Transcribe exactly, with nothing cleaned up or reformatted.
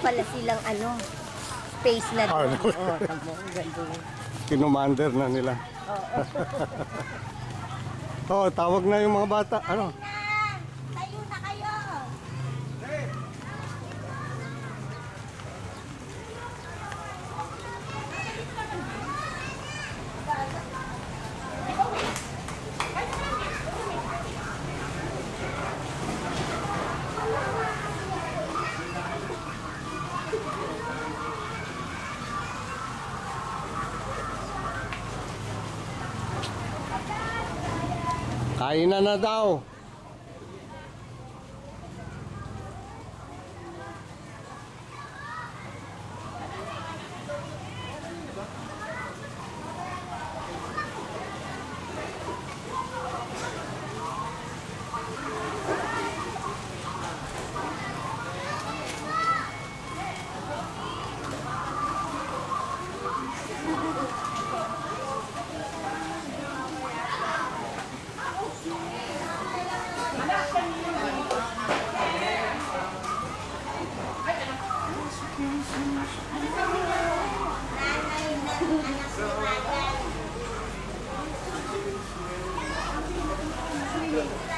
pala silang ano, space na doon. Ano? Oh, tamo, ganda. Kinumander na nila. Oo. Oh, tawag na yung mga bata. Ano? Tayo na kayo. Kainan na daw. Nanay ng anak ni Magan.